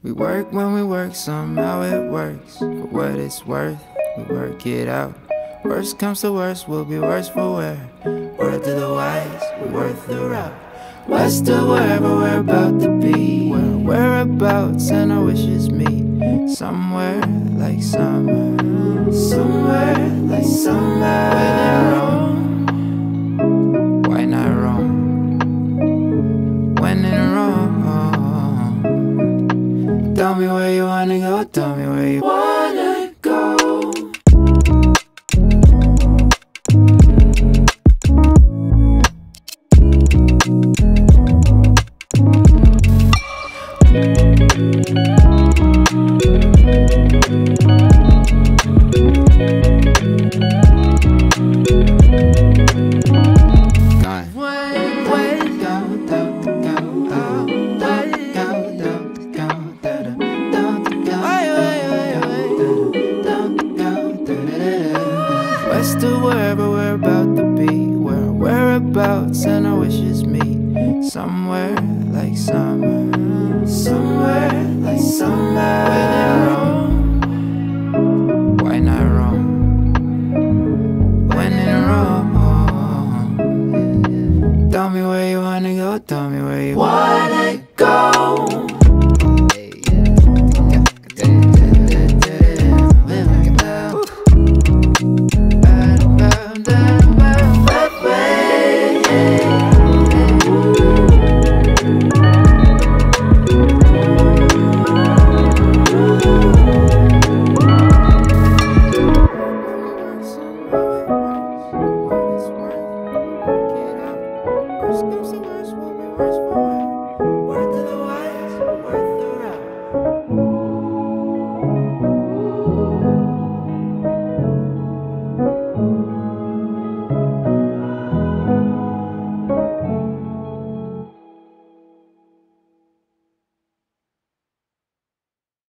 We work when we work, somehow it works. For what it's worth, we work it out. Worst comes to worst, we'll be worse for wear. Word to the wise, we're worth the route. West of wherever we're about to be, where whereabouts and our wishes meet. Somewhere like summer, somewhere like summer. When in Rome, why not Rome? When in Rome, tell me where you wanna go, tell me where you wanna go.